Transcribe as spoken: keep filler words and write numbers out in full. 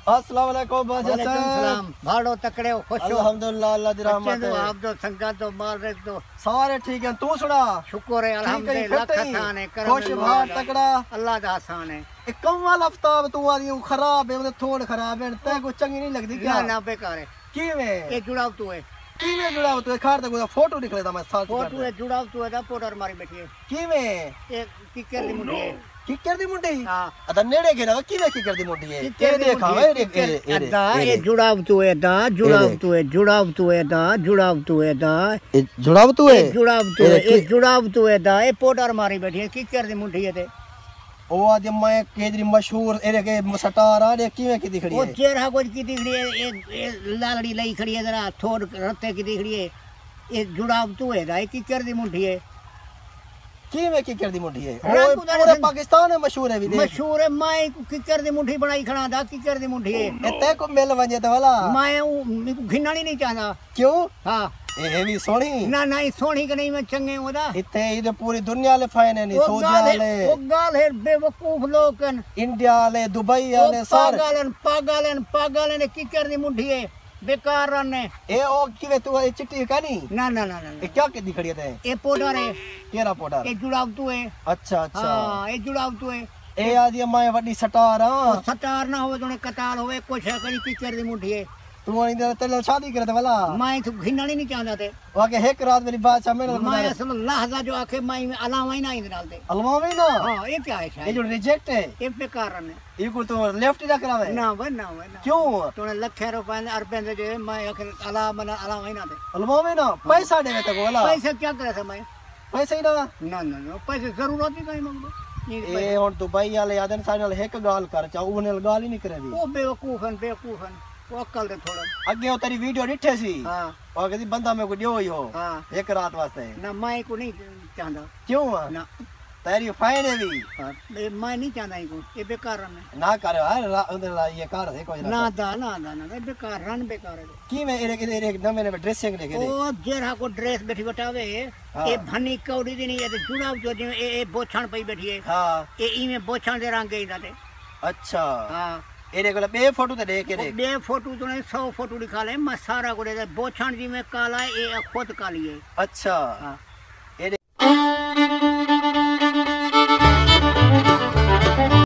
अस्सलाम वालेकुम बादशाह साहब। भाड़ो तकड़े हो, खुश हो? अल्हम्दुलिल्लाह, अल्लाह दी रहमत है। आप दो संगत दो माल रख दो, सारे ठीक हैं। तू सुना? शुक्र है अल्हम्दुलिल्लाह, लख आसान है, करम खुश भार तकड़ा अल्लाह दा आसान है। एक कमाल आफ्ताब तू आदी हूं खराब है, मतलब थोड़ खराब है, ते को चंगी नहीं लगदी क्या? ना ना बेकार है। किवें ये जुड़ाव तू है, किवें जुड़ाव तू खार तक फोटो निकले ता मैं साथ फोटो है जुड़ाव तू है दा पोडर मारी बैठी है। किवें एक किकर दी मुंडी है, किकर दी मुंडी? हां अदा नेड़े के ना किवें किकर दी मुंडी है? ए देखा वे ए दा ये जुड़ाव तू है दा, जुड़ाव तू है, जुड़ाव तू है दा, जुड़ाव तू है दा, जुड़ाव तू है, जुड़ाव तू है, ये जुड़ाव तू है दा, ये पोडर मारी बैठी है किकर दी मुंडी है ते ओ आज मैं केजरी मशहूर एरे के सटार आ रे किवें की दिखड़ी है? वो चेहरा कुछ की दिखड़ी है, ये लालड़ी लई खड़ी है, जरा थोड़ रत्ते की दिखड़ी है। ये जुड़ाव तू है दा, की कर दी मुंडी है, किवें की कर दी मुंडी है? ओ पूरे पाकिस्तान में मशहूर है विदेश मशहूर है। मैं की कर दी मुंडी बनाई खड़ा दा, की कर दी मुंडी है। एते को मिल वजे तो वाला मैं मेरे को घिनानी नहीं चाहता। क्यों? हां ए भी सोनी ना ना सोनी के नहीं मैं चंगे होदा इथे इधर पूरी दुनिया ले फाइन है नहीं सऊदी ले वो गाल है बेवकूफ लोगन, इंडिया ले दुबई वाले सारे पागलन पागलन पागलन की कर दी मुंडी है बेकार ने। ए ओ किवे तू ए चिट्टी कानी? ना ना ना ना ए क्या के दिखड़ी है? ए पोडर है, केरा पोडर? ए जुड़ाव तू है। अच्छा अच्छा हां ए जुड़ाव तू है। ए आदि मैं वड्डी सटार हां सटार ना होवे तोने कतार होवे कुछ है करी की कर दी मुंडी है। तू इधर तेरे शादी करे वाला मैं तो घिनानी नहीं चाहता थे। वाके एक रात मेरी बात सामने मैं असल लहजा जो आके मैं अलावा ही ना इधर डालते अलमावे ना। हां ये क्या है शायद ये जो रिजेक्ट है ये बेकार ने ये को तो लेफ्ट ही ना करावे ना वे ना वे ना क्यों? तोने लखे रुपए अरबे दे जो मैं आके अलावा बना अलावा ही ना थे अलमावे ना पैसा देवे तक वाला पैसे क्या करे थे मैं पैसा ही ना ना ना ना पैसे जरूरत ही कहीं मंगो ए हुन दुबई वाले आदन सानल एक गाल कर चा उने गाल ही नहीं करे दी वो बेवकूफन बेवकूफन वो अक्ल दे थोड़ा अगे ओ तेरी वीडियो डिठे सी हां और कहती बंदा मेरे को दियो ही हो हां एक रात वास्ते ना मैं को नहीं चाहता। क्यों? ना तेरी फाइन है भी हां मैं नहीं चाहता इनको ये बेकार ने ना कर यार ये कार है कोई ना दा ना ना ना बेकार रन बेकार है। की मैं एरे के एरे एकदम मैंने ड्रेसिंग देखे दे ओ जेरा को ड्रेस बैठी बटावे ए भनी कौड़ी दी नहीं है जुड़ाव जो जे ए बोछण पई बैठी है। हां ए ई में बोछण दे रंग गई दाते। अच्छा हां एरे को बे फोटो ते देख के दे बे फोटो तो ने सौ फोटो दिखा ले मैं सारा को दे बोछण जी में काला ए खुद काली है। अच्छा हां